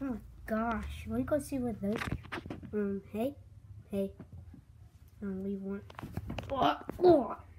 Oh gosh, let me go see what those people. Hey, we want. Oh.